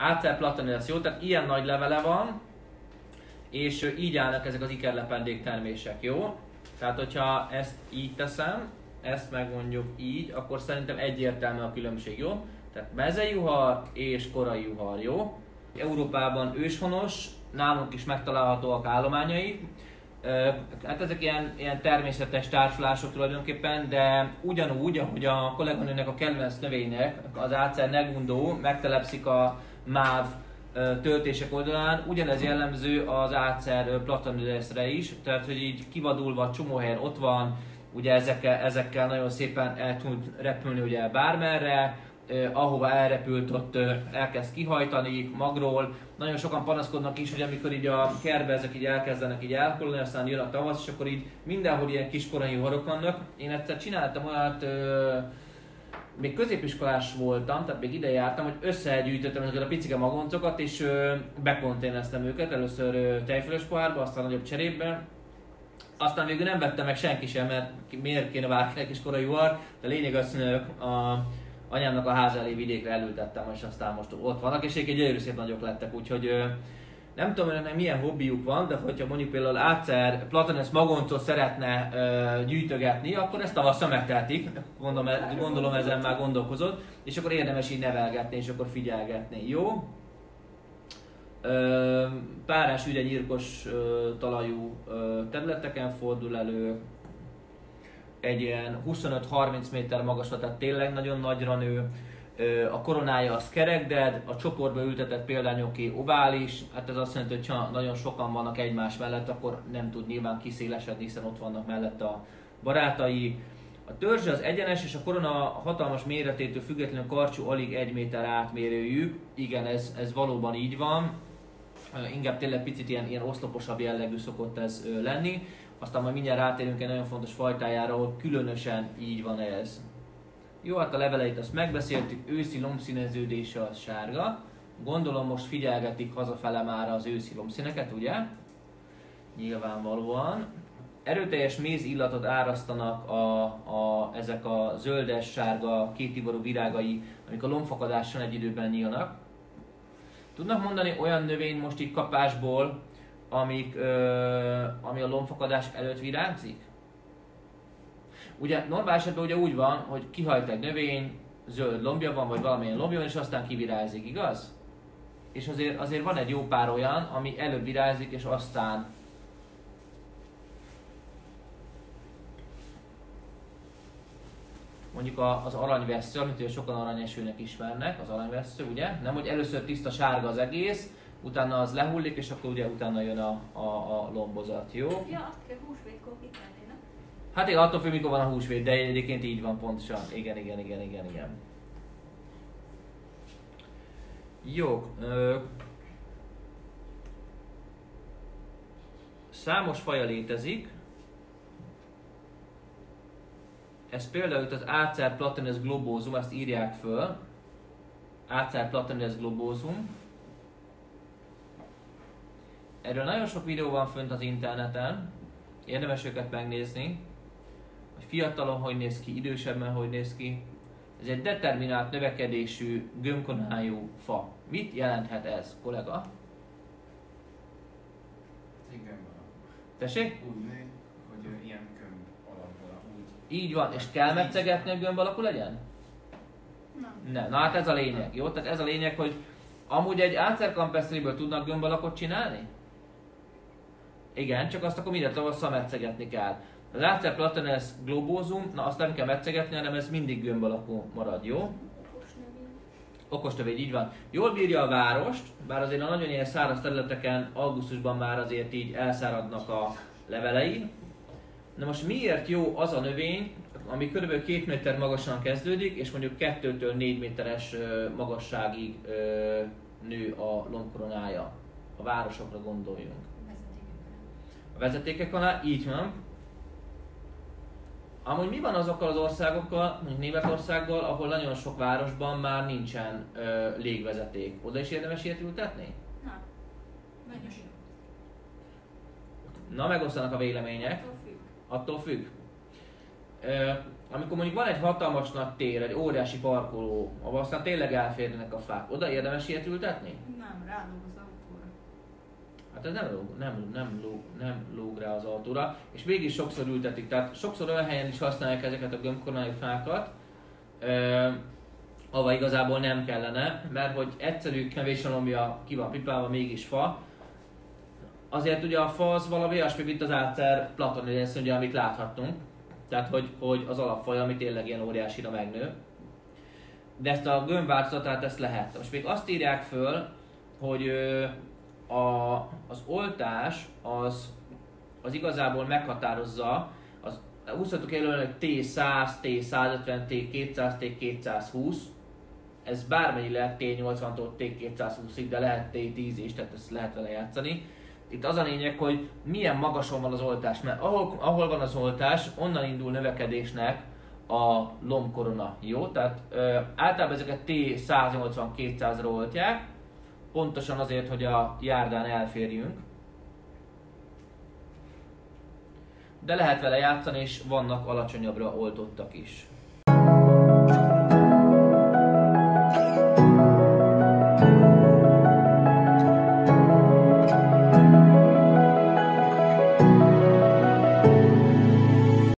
Acer Platanus, jó? Tehát ilyen nagy levele van, és így állnak ezek az ikerlependék termések, jó? Tehát, hogyha ezt így teszem, ezt meg mondjuk így, akkor szerintem egyértelmű a különbség, jó? Tehát mezejuhar és korai juhar, jó? Európában őshonos, nálunk is megtalálhatóak állományai. Hát ezek ilyen természetes társulások tulajdonképpen, de ugyanúgy, ahogy a kolléganőnek a kedvenc növénynek, az Acer negundó megtelepszik a MÁV töltések oldalán, ugyanez jellemző az Acer Platanusre is, tehát hogy így kivadulva csomó helyen ott van, ugye ezekkel nagyon szépen el tud repülni ugye bármerre, ahova elrepült, ott elkezd kihajtani magról. Nagyon sokan panaszkodnak is, hogy amikor így a kertbe ezek így elkezdenek így elkolni, aztán jön a tavasz, és akkor így mindenhol ilyen kis korai juharok vannak. Én egyszer csináltam olyat, még középiskolás voltam, tehát még ide jártam, hogy összegyűjtöttem ezeket a picike magoncokat, és bekonténereztem őket, először tejfölös pohárba, aztán nagyobb cserépbe. Aztán végül nem vettem meg senki sem, mert miért kéne bárkinek is korai juhar, de lényeg az, hogy anyámnak a ház elé vidékre elültettem, és aztán most ott vannak, és egy gyönyörű szép nagyok lettek, úgyhogy nem tudom, hogy ennek milyen hobbiuk van, de hogyha mondjuk például Acer Platanus magoncot szeretne gyűjtögetni, akkor ezt tavasszal megtehetik, gondolom ezen már gondolkozott, és akkor érdemes így nevelgetni, és akkor figyelgetni, jó? Párás, üde, nyírkos talajú területeken fordul elő, egy ilyen 25-30 méter magasra, tehát tényleg nagyon nagyra nő. A koronája az kerekded, a csoportba ültetett példányoké ovális, hát ez azt jelenti, hogy ha nagyon sokan vannak egymás mellett, akkor nem tud nyilván kiszélesedni, hiszen ott vannak mellett a barátai. A törzse az egyenes, és a korona hatalmas méretétől függetlenül karcsú alig 1 méter átmérőjű. Igen, ez valóban így van. Inkább tényleg picit ilyen oszloposabb jellegű szokott ez lenni. Aztán majd mindjárt rátérünk egy nagyon fontos fajtájára, hogy különösen így van ez. Jó, hát a leveleit azt megbeszéltük, őszi lombszíneződése az sárga. Gondolom most figyelgetik hazafele már az őszi lombszíneket, ugye? Nyilvánvalóan. Erőteljes méz illatot árasztanak ezek a zöldes-sárga kétivarú virágai, amik a lombfakadáson egy időben nyílnak. Tudnak mondani olyan növény most így kapásból, ami a lombfakadás előtt virágzik? Ugye normál esetben ugye úgy van, hogy kihajt egy növény, zöld lombja van, vagy valamilyen lombja van, és aztán kivirágzik, igaz? És azért van egy jó pár olyan, ami előbb virágzik, és aztán mondjuk az aranyvessző, amit ugye sokan aranyesőnek ismernek, az aranyvessző, ugye? Nem, hogy először tiszta sárga az egész, utána az lehullik, és akkor ugye utána jön a lombozat, jó? Ja, azt kell húsvétkor kitenni, nem? Hát igen, attól függ, mikor van a húsvét, de egyébként így van pontosan. Igen. Jó. Számos faja létezik. Ez például itt az Acer Platanus globosum, ezt írják föl. Acer Platanus globosum. Erről nagyon sok videó van fönt az interneten. Érdemes őket megnézni. Hogy fiatalon hogy néz ki, idősebben hogy néz ki. Ez egy determinált növekedésű, gömbkonájú fa. Mit jelenthet ez, kollega? Igen, van. Tessék? Úgy nő, hogy ilyen gömb alapból úgy. Így van, és kell metszegetni, hogy gömb alakú legyen? Nem. Na hát ez a lényeg, jó? Tehát ez a lényeg, hogy amúgy egy Acer campestre-ből tudnak gömb alakot csinálni? Igen, csak azt akkor minden tavasszal metszegetni kell. Az Acer Platanus globosum, na azt nem kell metszegetni, hanem ez mindig gömb alakú marad, jó? Okos növény, így van. Jól bírja a várost, bár azért a nagyon ilyen száraz területeken augusztusban már azért így elszáradnak a levelei. Na most miért jó az a növény, ami kb. 2 méter magasan kezdődik, és mondjuk 2-től 4 méteres magasságig nő a lombkoronája? A városokra gondoljunk. A vezetékekon, így van. Amúgy mi van azokkal az országokkal, mondjuk Németországgal, ahol nagyon sok városban már nincsen légvezeték? Oda is érdemes ilyet ültetni? Nem. Menjünk. Na, megosztanak a vélemények. Attól függ. Attól függ. amikor mondjuk van egy hatalmas nagy tér, egy óriási parkoló, ahol aztán tényleg elférnek a fák, oda érdemes ilyet ültetni? Nem, rálóg az autóra. Hát ez nem lóg rá az autóra, és mégis sokszor ültetik, tehát sokszor olyan helyen is használják ezeket a gömbkoronájú fákat, ahol igazából nem kellene, mert hogy egyszerű, kevés alomja ki van pipálva, mégis fa. Azért ugye a fa az valami olyasmi, mint az átszer platonidensz, ugye, amit láthattunk. Tehát, hogy az alapfaj, ami tényleg ilyen óriásira megnő. De ezt a gömb változatát ezt lehet. Most még azt írják föl, hogy az oltás az igazából meghatározza, húzhatok előre, hogy T100, T150, T200, T220. Ez bármennyi lehet T80-tól T220-ig, de lehet T10 is, tehát ezt lehet vele játszani. Itt az a lényeg, hogy milyen magason van az oltás, mert ahol van az oltás, onnan indul növekedésnek a lombkorona, jó? Tehát általában ezeket T180-200-ra oltják, pontosan azért, hogy a járdán elférjünk. De lehet vele játszani, és vannak alacsonyabbra oltottak is.